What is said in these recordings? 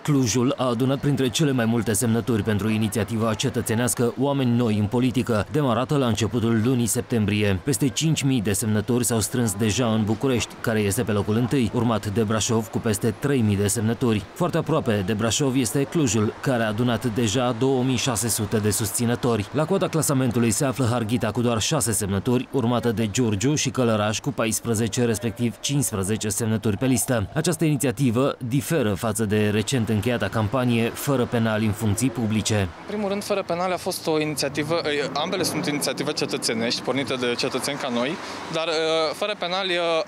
Clujul a adunat printre cele mai multe semnături pentru inițiativa cetățenească Oameni Noi în Politică, demarată la începutul lunii septembrie. Peste 5.000 de semnături s-au strâns deja în București, care este pe locul întâi, urmat de Brașov cu peste 3.000 de semnături. Foarte aproape de Brașov este Clujul, care a adunat deja 2.600 de susținători. La coada clasamentului se află Harghita cu doar 6 semnături, urmată de Giurgiu și Călăraș cu 14, respectiv 15 semnături pe listă. Această inițiativă diferă față de recent încheiata campanie Fără penali în funcții publice. În primul rând, Fără penali a fost o inițiativă, ambele sunt inițiative cetățenești, pornite de cetățeni ca noi, dar Fără penali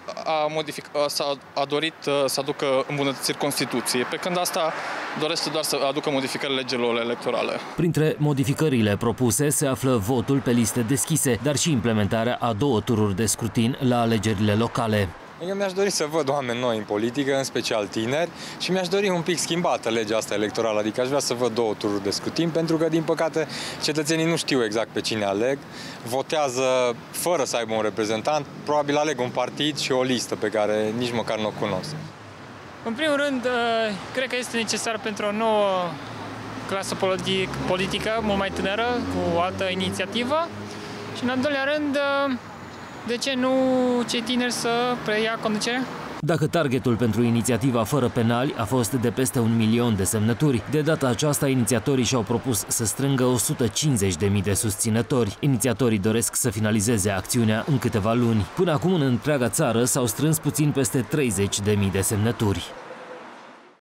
a dorit să aducă îmbunătățiri Constituției, pe când asta dorește doar să aducă modificări legilor electorale. Printre modificările propuse se află votul pe liste deschise, dar și implementarea a 2 tururi de scrutin la alegerile locale. Eu mi-aș dori să văd oameni noi în politică, în special tineri, și mi-aș dori un pic schimbată legea asta electorală, adică aș vrea să văd 2 tururi de scrutin, pentru că, din păcate, cetățenii nu știu exact pe cine aleg, votează fără să aibă un reprezentant, probabil aleg un partid și o listă pe care nici măcar nu o cunosc. În primul rând, cred că este necesar pentru o nouă clasă politică, mult mai tânără, cu o altă inițiativă, și, în al doilea rând, de ce nu cei tineri să preia conducerea? Dacă targetul pentru inițiativa Fără penali a fost de peste 1 milion de semnături, de data aceasta inițiatorii și-au propus să strângă 150.000 de susținători. Inițiatorii doresc să finalizeze acțiunea în câteva luni. Până acum, în întreaga țară, s-au strâns puțin peste 30.000 de semnături.